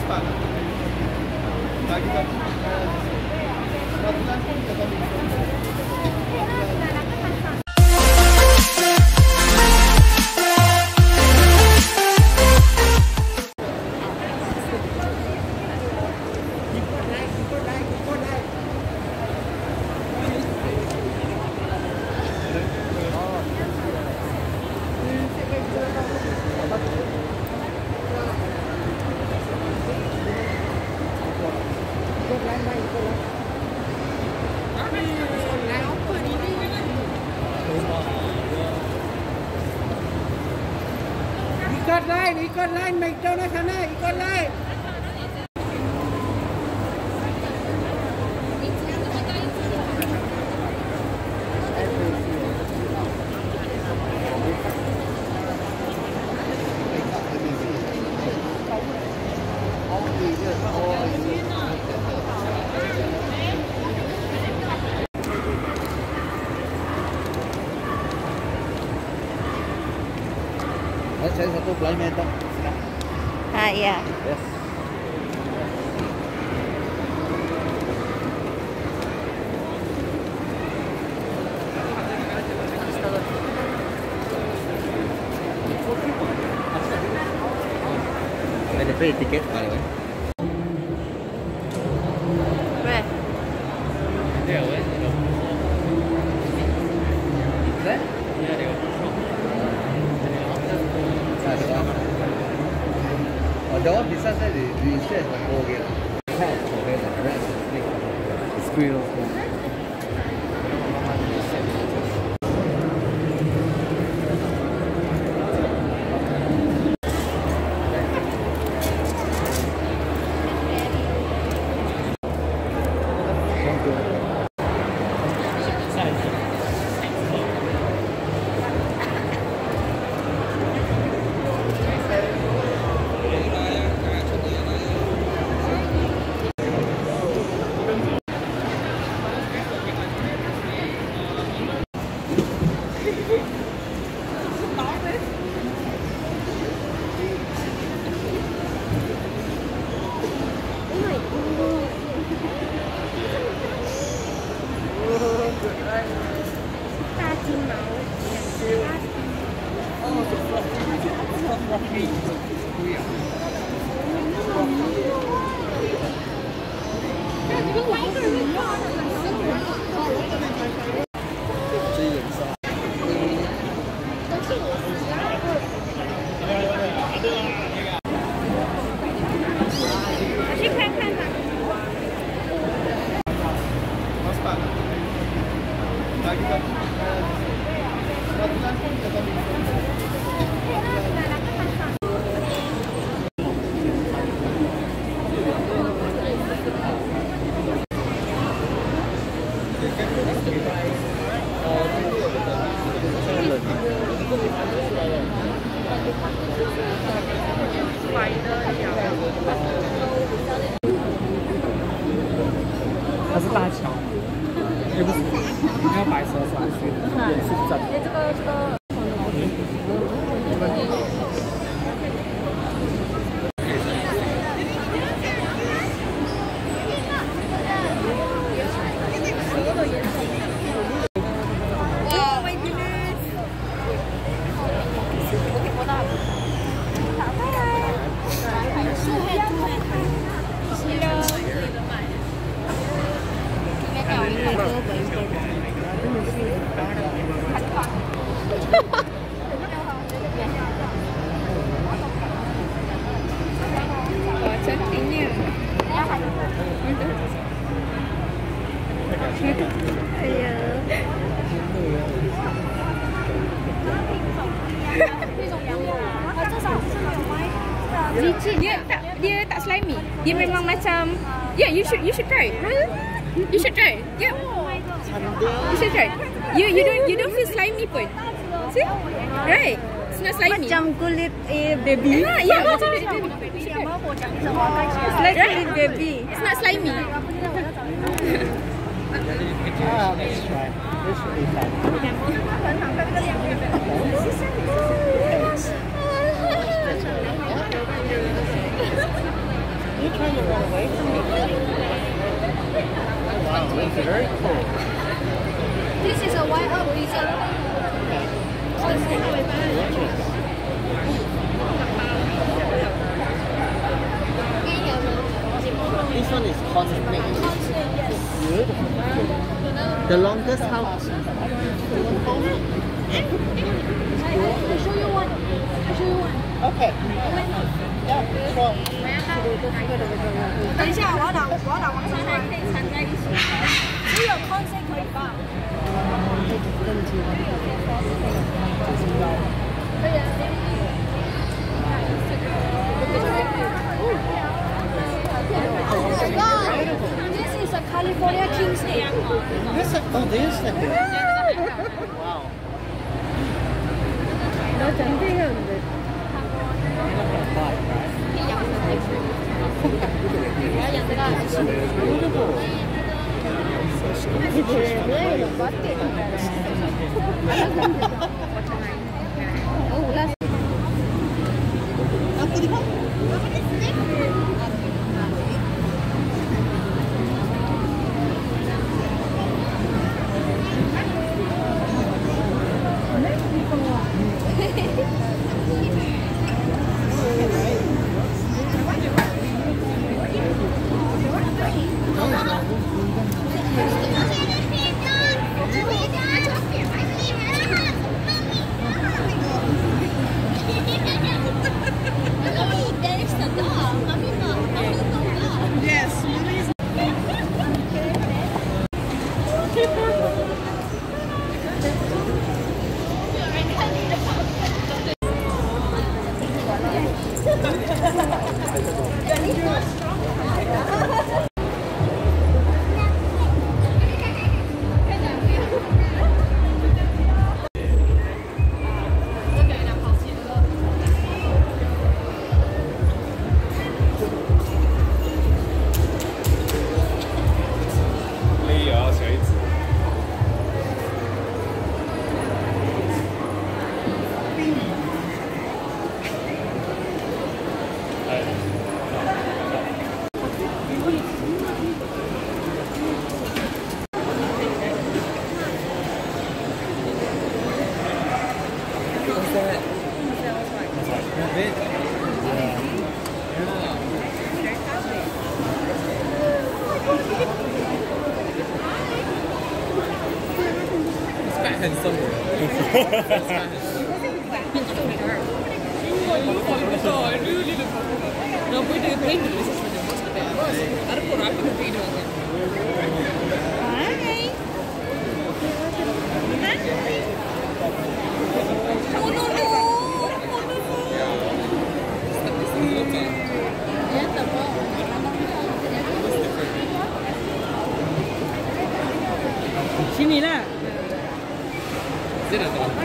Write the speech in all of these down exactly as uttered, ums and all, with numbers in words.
Ikut line, ikut line, McDonald sana, ikut line. Saya satu blind man tak? Ah, iya. Yes. Ada free ticket by the way. Where? There, where? There? Yeah, there. Đó thì sao sẽ để vì sẽ là cô kia là chỗ đây là red squirrel. 它是大桥，也不是，那个白色是吧？也是真的。 这个这个。Cantiknya. Licin. Dia tak dia tak slimy. Dia memang macam yeah, you should you should try. You should try. Yeah. You should try. You you don't you don't feel slimy pun. See? Right. It's not slimy. Macam kulit eh, baby. Ah, yeah, macam kulit baby. It's like kulit baby. It's not slimy. Ah, let's try. This should be fun. Thanks. you trying to run away from me? Wow, that's very cool. This is a white up pizza. This one is constant. Beautiful. The longest how? I'll show you one. I'll show you one. Okay. Yeah, sure. 等一下，我要打，我要打王三环，可以缠在一起。只有 concept 可以放。 Oh my god! This is a California King steak. This is, oh, this is like wow. 너 장대였는데. Sini lah. Sini lah.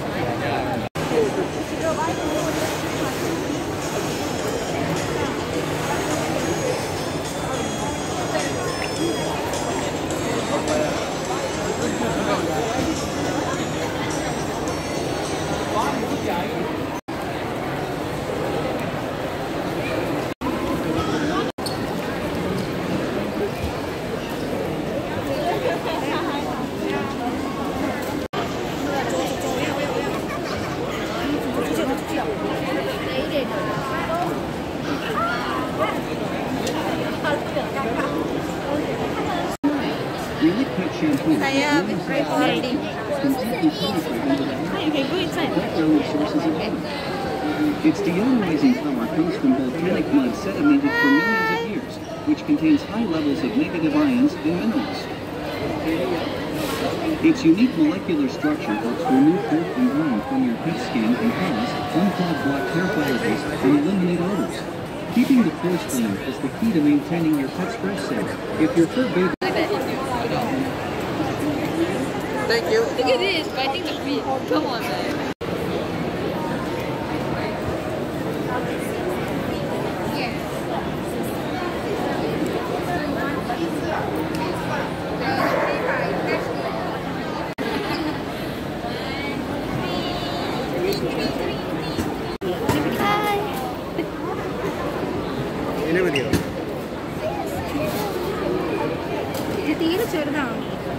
Saya recording. You can go inside. Its deionizing power comes from volcanic mud sedimented for millions of years, which contains high levels of negative ions and minerals. Its unique molecular structure helps remove dirt and grime from your pet skin and cause unclog black hair follicles and eliminate odors. Keeping the pores clean is the key to maintaining your pet's breath safe. If your fur baby... Thank you. Look at this, biting the feet. Come on, man. Ini video. തീരെ ചെറുതാണ്.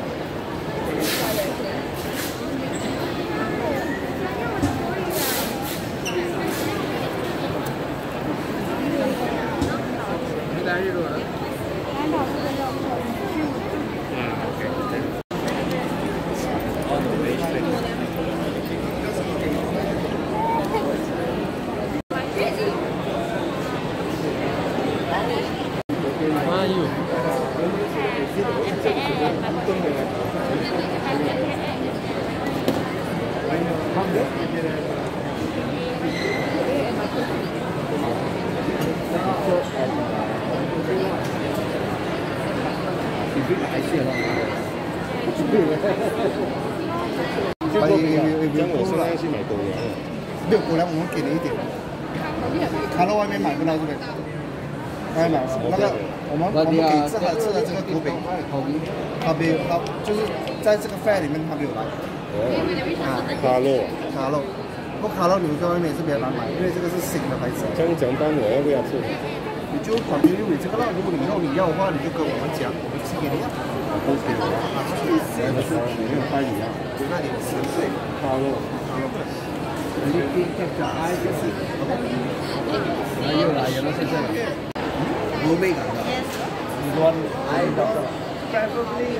将我现在去买狗粮， 没有狗粮，我们给你一点。卡乐外面买不到这个，外面买不到那个，我们我们给这个这个这个土饼，他没有，他就是在这个 fair 里面他没有来。啊， 卡乐， 卡乐，不过卡乐你在外面也是比较难买，因为这个是新的牌子。 这样讲单我要不要吃？ 你就管别人这个了，如果你以后你要的话，你就跟我们讲，我们寄给你啊。 都给我，两个是没有拍一样， 那你十岁， 卡乐， 卡乐。 你你看这爱就是，还有来有了现在了， 我没感到。 你说爱到了 ，preferably，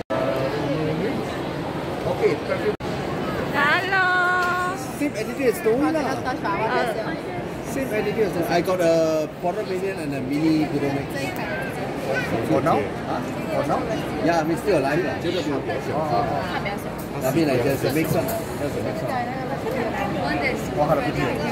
Okay, preferably. Hello. Same attitude as Tony lah. Same attitude as I got a porter medium and a mini Gudong mix. For now? Huh? For now? Yeah, I mean still alive lah. 这个比较小。那边来就是 mix one，就是 mix one。我好了不记得。